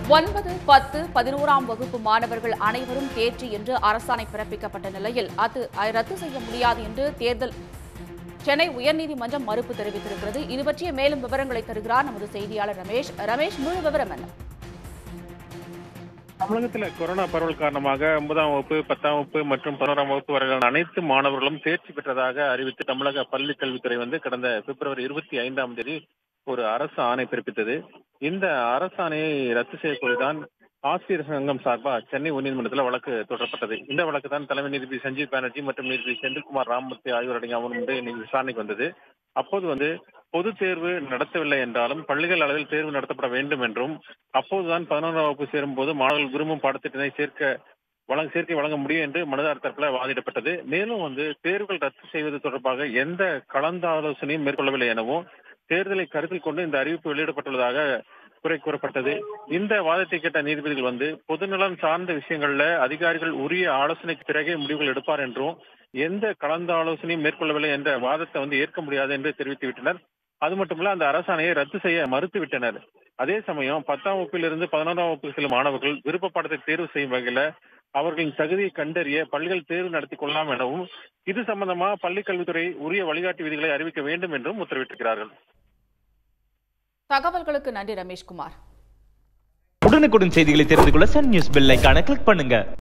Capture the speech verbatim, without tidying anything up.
ஒன்பது பத்து பதினோராம் வகுப்பு மாணவர்கள் அனைவரும் தேர்ச்சி என்று அரசாணை பிறப்பிக்கப்பட்ட நிலையில் அது ரத்து செய்ய முடியாது என்று தேர்தல் சென்னை உயர்நீதிமன்றம் மறுப்பு தெரிவித்திருக்கிறது. இது பற்றிய மேலும் விவரங்களை தருகிறார் நமது செய்தியாளர் ரமேஷ். ரமேஷ், முழு விவரம் என்ன? தமிழகத்தில் கொரோனா பரவல் காரணமாக ஒன்பதாம் வகுப்பு பத்தாம் வகுப்பு மற்றும் பதினோராம் வகுப்பு வரையிலான அனைத்து மாணவர்களும் தேர்ச்சி பெற்றதாக அறிவித்து தமிழக பள்ளிக் கல்வித்துறை வந்து கடந்த பிப்ரவரி இருபத்தி ஐந்தாம் தேதி ஒரு அரசு ஆணை பிறப்பித்தது. இந்த அரசாணையை ரத்து செய்யக்கோரிதான் ஆசிரியர் சங்கம் சார்பாக சென்னை உயர்நீதிமன்றத்தில் வழக்கு தொடரப்பட்டது. இந்த வழக்கு தான் தலைமை நீதிபதி சஞ்சீவ் பானர்ஜி மற்றும் நீதிபதி செந்தில்குமார் ராமமூர்த்தி ஆகியோர் அடங்கிய அமர்வு முன்பு இன்னைக்கு விசாரணைக்கு வந்தது. அப்போது வந்து பொது தேர்வு நடத்தவில்லை என்றாலும் பள்ளிகள் அளவில் தேர்வு நடத்தப்பட வேண்டும் என்றும், அப்போதுதான் பதினொன்றாம் வகுப்பு சேரும் போது மாணவர்கள் விரும்பும் பாடத்திட்டத்தை சேர்க்க வழங்க சேர்க்கை வழங்க முடியும் என்று மனுதாரர் தரப்பில் வாதிடப்பட்டது. மேலும் வந்து தேர்வுகள் ரத்து செய்வது தொடர்பாக எந்த கலந்தாலோசனையும் மேற்கொள்ளவில்லை எனவும் தேர்தலை கருத்தில் கொண்டு இந்த அறிவிப்பு வெளியிடப்பட்டுள்ளதாக குறை கூறப்பட்டது. இந்த வாதத்தை கேட்ட நீதிபதிகள் வந்து பொதுநலன் சார்ந்த விஷயங்கள்ல அதிகாரிகள் உரிய ஆலோசனைக்கு பிறகே முடிவுகள் எடுப்பார் என்றும், எந்த கலந்த ஆலோசனையும் மேற்கொள்ளவில்லை என்ற வாதத்தை வந்து ஏற்க முடியாது என்று தெரிவித்து விட்டனர். அது மட்டுமல்ல, அந்த அரசாணையை ரத்து செய்ய மறுத்து விட்டனர். அதே சமயம் பத்தாம் வகுப்பிலிருந்து பதினொன்றாம் வகுப்பு செல்லும் மாணவர்கள் விருப்ப பாடத்தை தேர்வு செய்யும் வகையில் அவர்களின் தகுதியை கண்டறிய பள்ளிகள் தேர்வு நடத்தி கொள்ளலாம் எனவும், இது சம்பந்தமாக பள்ளிக் கல்வித்துறை உரிய வழிகாட்டு விதிகளை அறிவிக்க வேண்டும் என்றும் உத்தரவிட்டிருக்கிறார்கள். தகவல்களுக்கு நன்றி ரமேஷ்குமார். உடனுக்குடன் செய்திகளை தெரிந்து கொள்ள சன் நியூஸ் பெல் ஐகானை கிளிக் பண்ணுங்க.